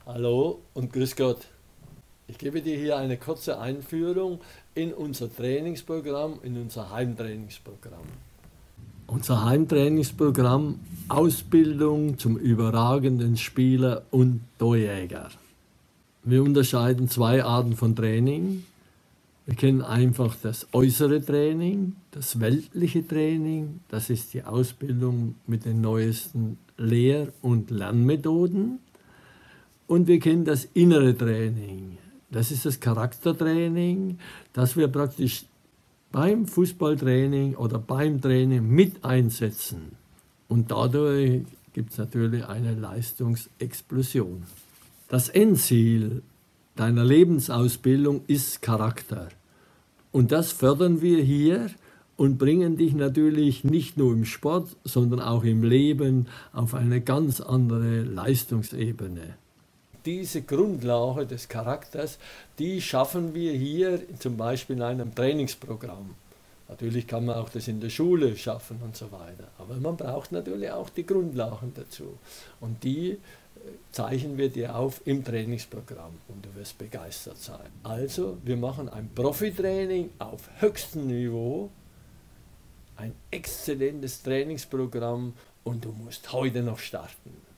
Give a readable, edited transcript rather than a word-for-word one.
Hallo und grüß Gott. Ich gebe dir hier eine kurze Einführung in unser Trainingsprogramm, in unser Heimtrainingsprogramm. Unser Heimtrainingsprogramm Ausbildung zum überragenden Spieler und Torjäger. Wir unterscheiden zwei Arten von Training. Wir kennen einfach das äußere Training, das weltliche Training. Das ist die Ausbildung mit den neuesten Lehr- und Lernmethoden. Und wir kennen das innere Training. Das ist das Charaktertraining, das wir praktisch beim Fußballtraining oder beim Training mit einsetzen. Und dadurch gibt es natürlich eine Leistungsexplosion. Das Endziel deiner Lebensausbildung ist Charakter. Und das fördern wir hier und bringen dich natürlich nicht nur im Sport, sondern auch im Leben auf eine ganz andere Leistungsebene. Diese Grundlage des Charakters, die schaffen wir hier zum Beispiel in einem Trainingsprogramm. Natürlich kann man auch das in der Schule schaffen und so weiter, aber man braucht natürlich auch die Grundlagen dazu. Und die zeichnen wir dir auf im Trainingsprogramm und du wirst begeistert sein. Also, wir machen ein Profitraining auf höchstem Niveau, ein exzellentes Trainingsprogramm und du musst heute noch starten.